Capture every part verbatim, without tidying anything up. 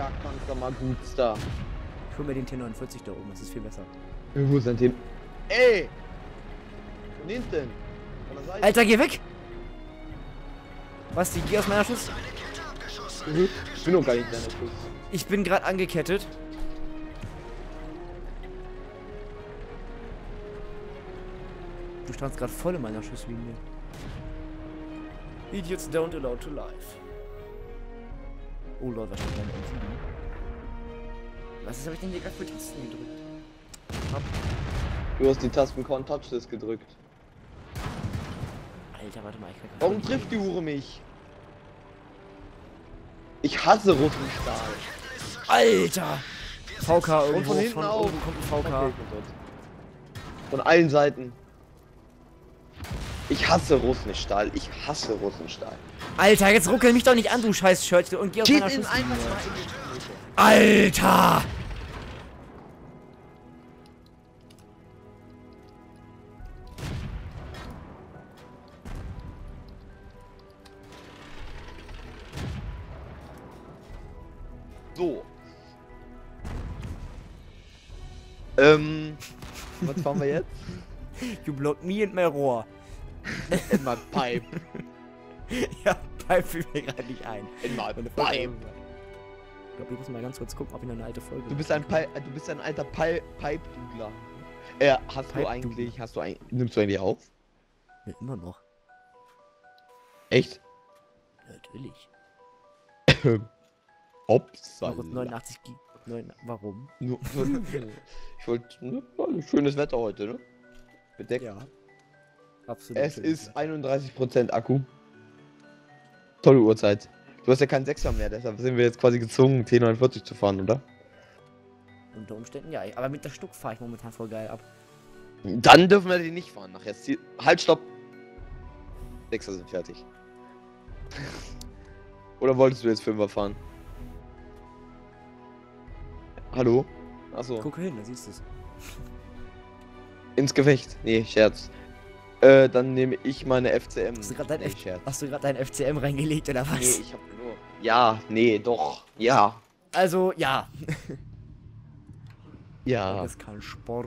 Feuerkanzler mal gut da. Ich hol mir den T neunundvierzig da oben, das ist viel besser. Wo ist dein Team? Ey! Von hinten! Von der Seite. Alter, geh weg! Was, die geh aus meiner Schuss? Mhm. Ich bin noch gar nicht in deiner Schuss. Ich bin gerade angekettet. Du standst gerade voll in meiner Schusslinie. Idiots don't allow to live. Oh Leute, was steht da denn? Was habe ich denn hier gerade für Tasten gedrückt? Hab. Du hast die Tasten Corn Touch das gedrückt. Alter, warte mal, ich kann Warum trifft die Hure mich? Ich hasse Russenstahl. Alter! V K irgendwo, Und von hinten von auch. oben kommt ein V K. Okay, von allen Seiten. Ich hasse Russenstahl. Ich hasse Russenstahl. Alter, jetzt ruckel mich doch nicht an, du scheiß Shirt, und geh aus meiner Geht in Schusslinie. einfach mal in die Mitte. Alter! So. Ähm. Was fahren wir jetzt? You blocked me and my roar. In my pipe. Ja, Pipe fiel mir gerade nicht ein. In my Meine Folge pipe. irgendwann. Ich glaube, ich muss mal ganz kurz gucken, ob ich noch eine alte Folge. Du bist ein Pi du bist ein alter Pi Pipe-Dudler. Äh, hast du Pipe eigentlich, hast du ein, nimmst du eigentlich auf? Ja, immer noch. Echt? Natürlich. Ops. Noch neunundachtzig Gig. neun, warum? Nur, ich wollte, ne, schönes Wetter heute, ne? Bedeckt. Ja. Absolut. Es ist einunddreißig Prozent Akku. Tolle Uhrzeit. Du hast ja keinen Sechser mehr, deshalb sind wir jetzt quasi gezwungen, T neunundvierzig zu fahren, oder? Unter Umständen ja, aber mit der Stuck fahre ich momentan voll geil ab. Dann dürfen wir die nicht fahren. Nachher ist die... Halt, stopp! Sechser sind fertig. Oder wolltest du jetzt Fünfer fahren? Hallo? Achso. Guck hin, da siehst du es. Ins Gefecht. Nee, Scherz. Äh, dann nehme ich meine F C M. Hast du gerade dein, nee, F Scherz. Hast du gerade dein F C M reingelegt oder was? Nee, ich hab nur... Ja, nee, doch. Ja. Also, ja. Ja. Das ist kein Sport.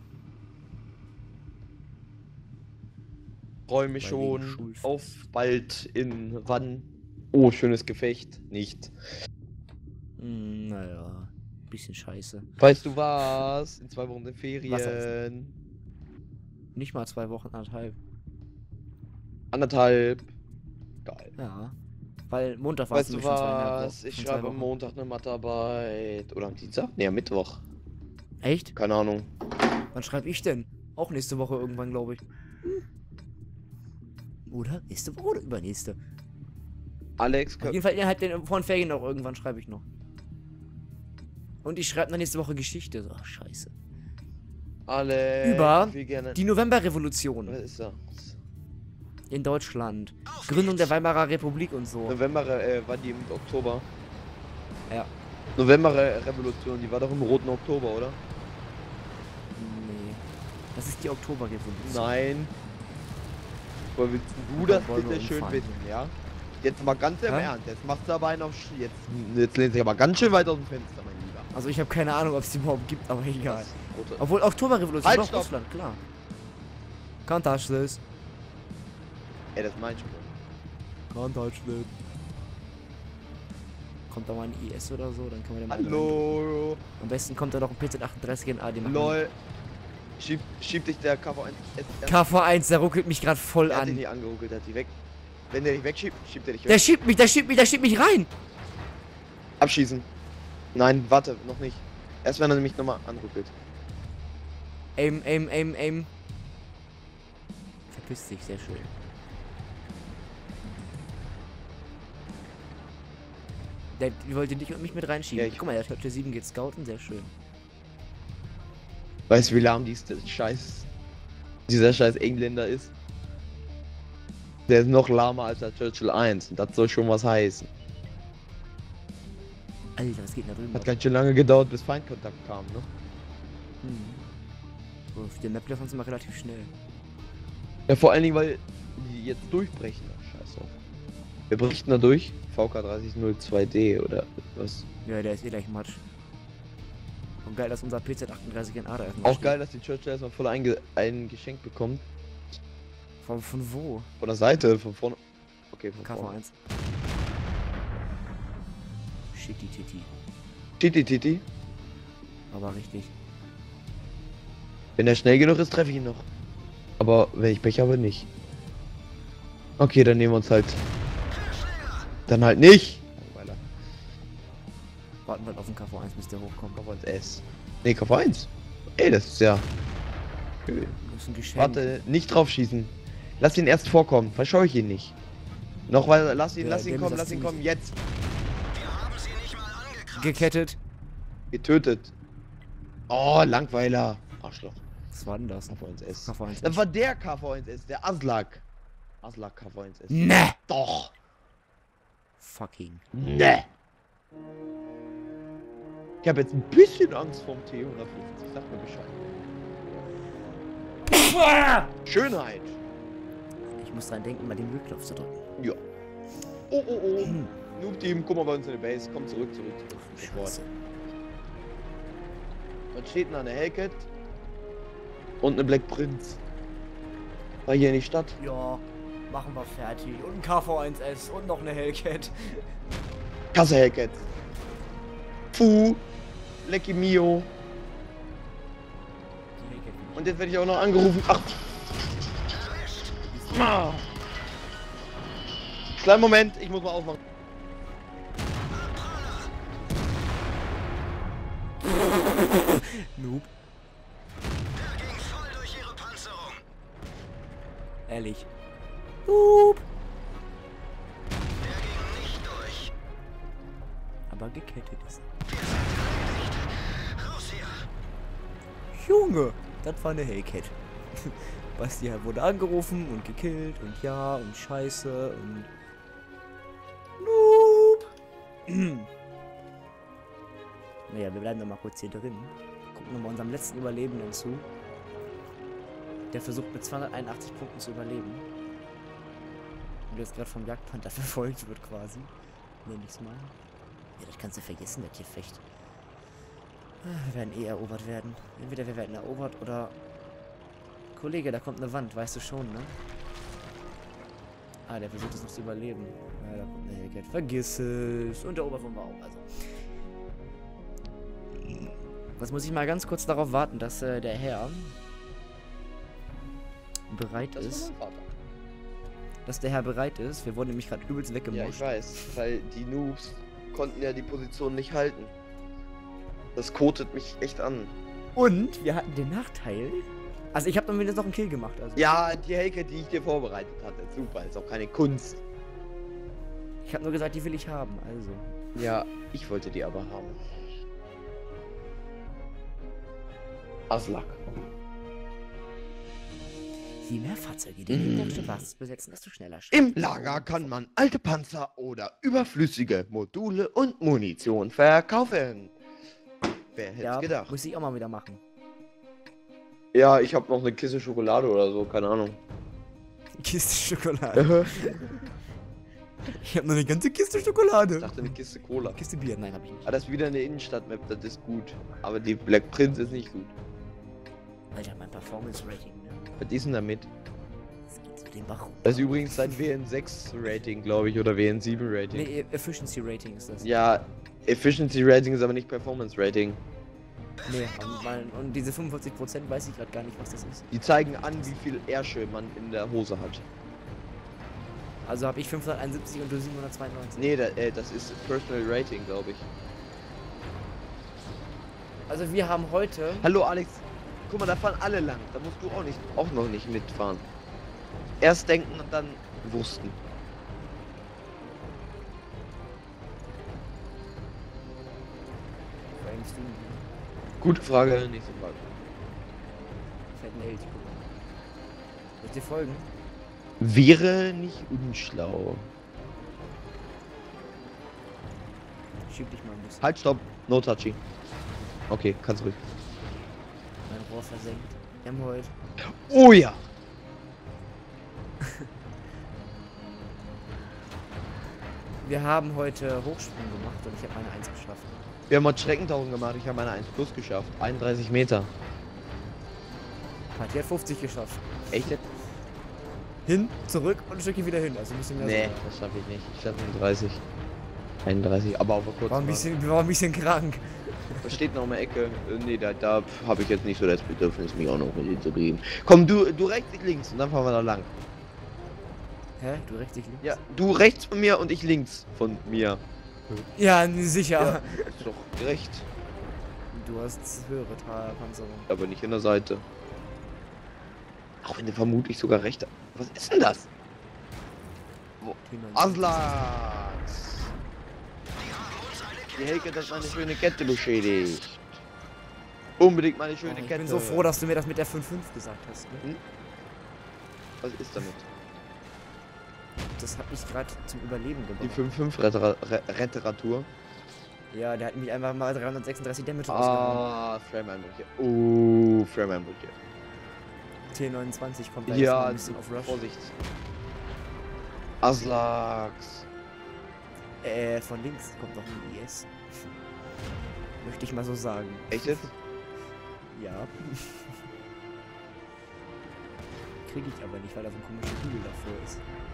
Freue mich Bei schon wegen Schulfest. auf bald in wann. Oh, schönes Gefecht. Nicht. Hm, naja. Bisschen scheiße. Weißt du was? In zwei Wochen sind Ferien. Wasser Nicht mal zwei Wochen, anderthalb. Anderthalb. Geil. Ja. Weil Montag war es Weißt du nämlich schon zweieinhalb was? Wochen- Ich schon zwei schreibe am Wochen. Montag eine Mathearbeit. Oder am Dienstag? Nee, am Mittwoch. Echt? Keine Ahnung. Wann schreibe ich denn? Auch nächste Woche irgendwann, glaube ich. Hm. Oder? Nächste Woche oder übernächste? Alex, Auf jeden Fall innerhalb den vor den Ferien noch irgendwann schreibe ich noch. Und ich schreibe dann nächste Woche Geschichte. So, scheiße. Alex, Über ich will gerne... Die Novemberrevolution Was ist das? in Deutschland. Gründung der Weimarer Republik und so. November, äh, war die im Oktober? Ja. November Revolution, die war doch im roten Oktober, oder? Nee. Das ist die Oktoberrevolution. Nein. Aber willst du Da das wollen wir bitte schön umfahren. wissen, ja? Jetzt mal ganz im Hä? Ernst, jetzt machst du aber einen auf Sch jetzt, jetzt lehnst du dich aber ganz schön weit aus dem Fenster, mein Lieber. Also ich habe keine Ahnung, ob es die überhaupt gibt, aber egal. Rote- Obwohl Oktoberrevolution Halt, doch stopp. Russland, klar. Can't touch this. Ey, das ist mein Spruch. Can't touch this. Kommt da mal ein I S oder so, dann können wir den mal rein- Hallo. Am besten kommt da noch ein P Z achtunddreißig in A D machen. Lol. Schieb, schieb dich der K V eins. K V eins, der ruckelt mich gerade voll Der hat dich an. nicht angeruckelt, der hat dich weg. Wenn der dich wegschiebt, schiebt er dich weg. Der schiebt mich, der schiebt mich, der schiebt mich rein. Abschießen. Nein, warte, noch nicht. Erst wenn er nämlich nochmal anruckelt. Aim, aim, aim, aim. Verpiss dich, sehr schön. Der wollte dich und mich mit reinschieben. Ja, ich- Guck mal, der hat heute sieben geht scouten, sehr schön. Weißt du, wie lahm dies, das Scheiß, dieser Scheiß Engländer ist? Der ist noch lahmer als der Churchill eins und das soll schon was heißen. Alter, was geht denn da drüben? Hat ganz schön lange gedauert, bis Feindkontakt kam, ne? Hm. So, für den Map laufen sie mal relativ schnell. Ja, vor allen Dingen, weil die jetzt durchbrechen. Ach, scheiß drauf. Wir berichten da durch. V K dreißig null zwei D oder Was? Ja, der ist eh gleich Matsch. Und geil, dass unser P Z achtunddreißig N A da erstmal Auch steht. geil, dass die Churchill erstmal voll einge ein Geschenk bekommt. Von, von wo? Von der Seite, von vorne. Okay, von K V vorne. eins. Shitty Titty. Titi Titi. Aber richtig. Wenn er schnell genug ist, treffe ich ihn noch. Aber wenn ich Pech habe, nicht. Okay, dann nehmen wir uns halt. Dann halt nicht. Langweiler. Warten wir auf den K V eins, bis der hochkommt. K V eins S. Nee, K V eins. Ey, das ist ja. Schön. Das ist ein Geschenk. Warte, nicht drauf schießen. Lass ihn erst vorkommen. Verscheu ich ihn nicht. Noch weiter, lass ihn, Ja, lass ihn dem kommen, ist das lass ihn ziemlich- kommen, jetzt. Gekettet. Getötet. Oh, Langweiler. Arschloch. Was war denn das? K V eins S. K V eins. Das war der K V eins S, der Aslak. Aslak K V eins S. Ne! Doch. Fucking. Ne. Ich habe jetzt ein bisschen Angst vorm T hundertfünfzig. Sag mir Bescheid. Schönheit. Ich muss dran denken, mal den Müllknopf zu drücken. Ja. Oh, oh, oh. Noob Team, guck mal bei uns in der Base. Komm zurück, zurück, zurück. Sofort. Scheiße. Dann steht da eine Hellcat und eine Black Prince. War hier in die Stadt. Ja, machen wir fertig. Und ein K V eins S und noch eine Hellcat. Kasse Hellcat. Puh. Lecky Mio. Die Hellcat. Und jetzt werde ich auch noch angerufen. Ach. Ah. Kleinen Moment, ich muss mal aufmachen. Noob. Ehrlich. Noob. Aber gekettet ist. Junge, das war eine Hellcat. Basti wurde angerufen und gekillt und ja und scheiße und Noob. Naja, wir bleiben noch mal kurz hier drin. Gucken wir mal unserem letzten Überlebenden zu. Der versucht mit zweihunderteinundachtzig Punkten zu überleben. Und jetzt gerade vom Jagdpanther verfolgt wird quasi. Nenn ich's mal. Ja, das kannst du vergessen, das hier Fecht. Wir werden eh erobert werden. Entweder wir werden erobert oder... Kollege, da kommt eine Wand, weißt du schon, ne? Ah, der versucht es noch zu überleben. Ja, da kommt eine Hellcat. Vergiss es. Und erobert vom Baum, also. Was muss ich mal ganz kurz darauf warten, dass äh, der Herr bereit Das ist ist. mein Vater. Dass der Herr bereit ist. Wir wurden nämlich gerade übelst Ja, ich weggemuscht. weiß, weil die Noobs konnten ja die Position nicht halten. Das kotet mich echt an. Und wir hatten den Nachteil. Also ich habe dann wenigstens noch einen Kill gemacht. Also. Ja, die Hellcat, die ich dir vorbereitet hatte, super, ist auch keine Kunst. Ich habe nur gesagt, die will ich haben. Also. Ja, ich wollte die aber haben. Aslak. Je mehr Fahrzeuge, die in der Basis besetzen, desto schneller. Im Lager kann man alte Panzer oder überflüssige Module und Munition verkaufen. Wer hätte Ja, gedacht? muss ich auch mal wieder machen. Ja, ich habe noch eine Kiste Schokolade oder so, keine Ahnung. Kiste Schokolade. Ich habe noch eine ganze Kiste Schokolade. Ich dachte eine Kiste Cola. Kiste Bier, nein, habe ich nicht. Ah, das ist wieder eine Innenstadt-Map, das ist gut. Aber die Black Prince ist nicht gut. Alter, mein Performance-Rating, ne? Was ist denn damit? Das geht zu dem Bach runter. Das ist übrigens sein W N sechs Rating, glaube ich, oder W N sieben Rating. Nee, Efficiency Rating ist das. Ja, Efficiency Rating ist aber nicht Performance Rating. Nee, und, mein, und diese fünfundvierzig Prozent weiß ich gerade gar nicht, was das ist. Die zeigen an, wie viel Ärsche man in der Hose hat. Also habe ich fünfhunderteinundsiebzig und du siebenhundertzweiundneunzig. Nee, da, äh, das ist Personal Rating, glaube ich. Also wir haben heute... Hallo Alex, guck mal, da fahren alle lang. Da musst du auch nicht, auch noch nicht mitfahren. Erst denken und dann wussten. Frames du? Gute Frage, nächste Frage. Fällt ein Elch. Soll ich dir folgen? Wäre nicht unschlau. Schieb dich mal ein bisschen. Halt, stopp. No touchy. Okay, kannst ruhig. Mein Rohr versenkt. Wir haben heute... Oh ja. Wir haben heute Hochsprung gemacht und ich habe meine eins geschafft. Wir haben heute Schreckentauchen gemacht, ich habe meine eins plus geschafft. einunddreißig Meter. Hat hat fünfzig geschafft. Echt jetzt? Hin, zurück und ein Stückchen wieder hin. Also ein bisschen mehr. Nee, sogar. das schaffe ich nicht. Ich schaffe nur dreißig. einunddreißig, aber auf der kurzen War ein bisschen, war ein bisschen krank. Da steht noch eine Ecke. Äh, Nee, da, da habe ich jetzt nicht so das Bedürfnis, mich auch noch mit integrieren. Komm, du, du rechts, ich links und dann fahren wir da lang. Hä? Du rechts, ich links? Ja, du rechts von mir und ich links von mir. Ja, sicher. Ja, ist doch gerecht. Du hast höhere Ta- Panzerung. Aber nicht in der Seite. Auch wenn du vermutlich sogar recht. Was ist denn das? Aslaks! Die Helke hat meine schöne Kette beschädigt. Unbedingt meine schöne Oh, ich Kette. bin so froh, dass du mir das mit der fünf fünf gesagt hast. Ne? Hm? Was ist damit? Das hat mich gerade zum Überleben Die gebracht. fünf fünf Retter- Re- Retteratur. Ja, der hat mich einfach mal dreihundertsechsunddreißig Damage rausgehauen. Ah, Frame-Einbrüche. Oh, Frame-Einbrüche. T neunundzwanzig kommt da Ja, jetzt mal ein bisschen auf Rush. Vorsicht. Aslaks. Äh, von links kommt noch ein I S. Möchte ich mal so sagen. Echt jetzt? Ja. Kriege ich aber nicht, weil da so ein komischer Hügel davor ist.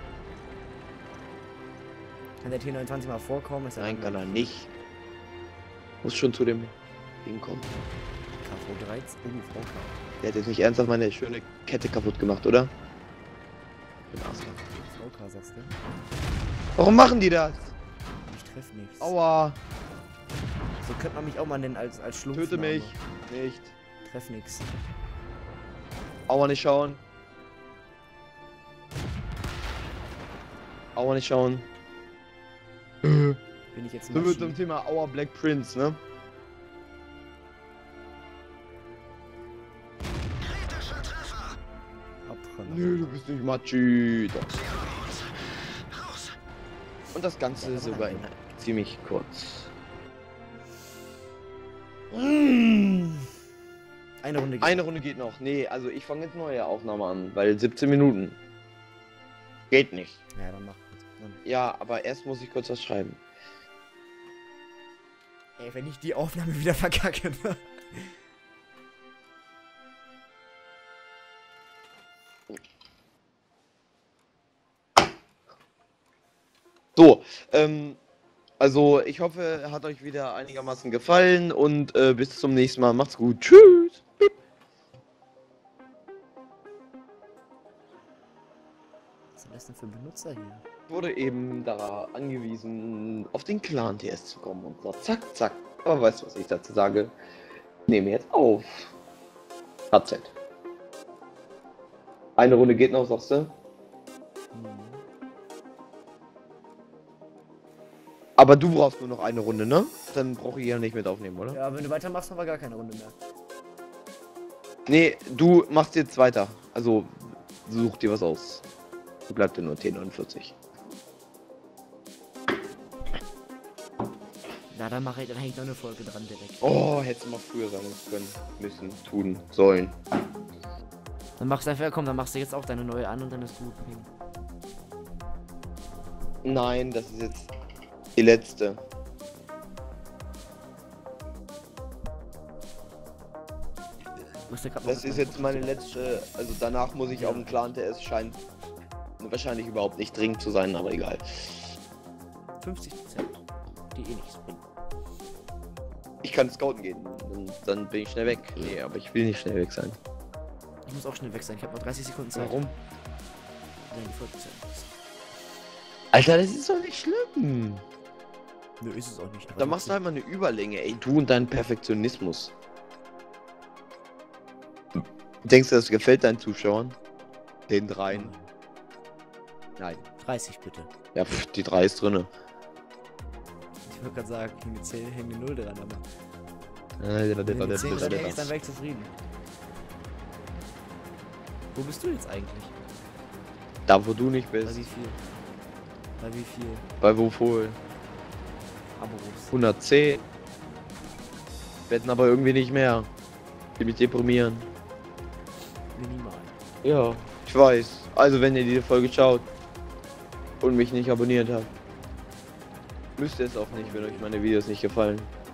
Kann der T neunundzwanzig mal vorkommen? Ist Nein, kann er nicht. Muss schon zu dem hinkommen. K V dreizehn. Oh, V K. Der hat jetzt nicht ernsthaft meine schöne Kette kaputt gemacht, oder? Ich bin Aslak. V K sagst du? Warum machen die das? Ich treff nichts. Aua. So könnte man mich auch mal nennen als, als Schlumpf. Töte mich. Nicht. Treff nix. Aua, nicht schauen. Aua, nicht schauen. Bin ich jetzt So wird Maschi? zum Thema Our Black Prince, ne? Abbrenner. Nö, du bist nicht Machi. Doch. Und das Ganze Ja, sogar in aber- ziemlich kurz. Eine Runde Eine Runde geht noch. Nee, also ich fange jetzt neue Aufnahme an, weil siebzehn Minuten. Geht nicht. Ja, dann mach kurz. Dann. Ja, aber erst muss ich kurz was schreiben. Ey, wenn ich die Aufnahme wieder verkacke. Ne? So, ähm, also ich hoffe, hat euch wieder einigermaßen gefallen und äh, bis zum nächsten Mal. Macht's gut. Tschüss. Was sind das denn für Benutzer hier? Wurde eben da angewiesen, auf den Clan T S zu kommen und so zack, zack. Aber weißt du, was ich dazu sage? Nehme jetzt auf. H Z. Eine Runde geht noch, sagst du? Hm. Aber du brauchst nur noch eine Runde, ne? Dann brauche ich ja nicht mit aufnehmen, oder? Ja, wenn du weitermachst, haben wir gar keine Runde mehr. Nee, du machst jetzt weiter. Also, such dir was aus. Bleibt dir nur T neunundvierzig. Na, dann mache ich dann hängt noch eine Folge dran direkt. Oh, hättest du mal früher sagen können, müssen, tun, sollen. Dann machst du einfach, komm, dann machst du jetzt auch deine neue an und dann ist gut. Nein, das ist jetzt die letzte. Du musst ja grad noch Das was ist machen. jetzt meine letzte, also danach muss ich auf dem Clan T S, scheint wahrscheinlich überhaupt nicht dringend zu sein, aber egal. fünfzig Prozent. Die eh nichts bringen. Ich kann scouten gehen, dann, dann bin ich schnell weg. Nee, aber ich will nicht schnell weg sein. Ich muss auch schnell weg sein. Ich habe noch dreißig Sekunden Zeit. Warum? Dann die Folge zu Ende ist. Alter, das ist doch nicht schlimm. Nö, ist es auch nicht. Da machst du halt mal eine Überlänge, ey, du und dein Perfektionismus. Denkst du, das gefällt deinen Zuschauern? Den dreien? Nein. dreißig bitte. Ja, pff, die drei ist drinne. Ich wollte gerade sagen, hängt eine zehn, hängt eine null dran, aber. Äh, Wenn eine zehn dran hängt, dann wäre ich zufrieden. Wo bist du jetzt eigentlich? Da, wo du nicht Bei bist. wie viel? Bei wie viel Bei Wofol? Abos? hundertzehn. Werden aber irgendwie nicht mehr. Ich will mich deprimieren. Minimal. Ja, ich weiß. Also, wenn ihr diese Folge schaut und mich nicht abonniert habt, Müsst ihr es auch nicht, wenn euch meine Videos nicht gefallen.